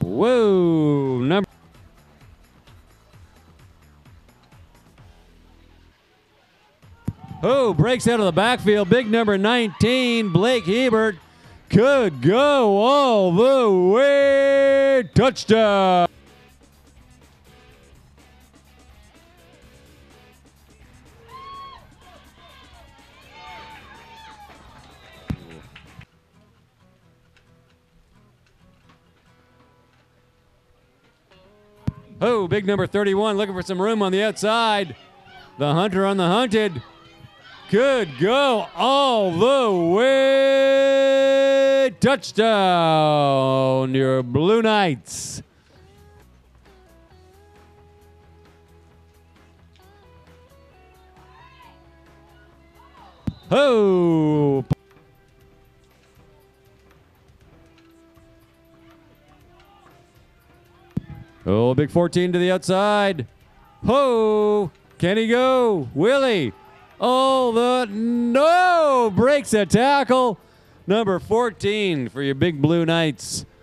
Whoa, number. Oh, breaks out of the backfield. Big number 19, Blake Hebert, could go all the way. Touchdown. Oh, big number 31, looking for some room on the outside. The hunter on the hunted. Could go all the way. Touchdown, your Blue Knights. Oh. Oh, big 14 to the outside. Ho! Can he go? Will he? Oh, no! Breaks a tackle. Number 14 for your big Blue Knights.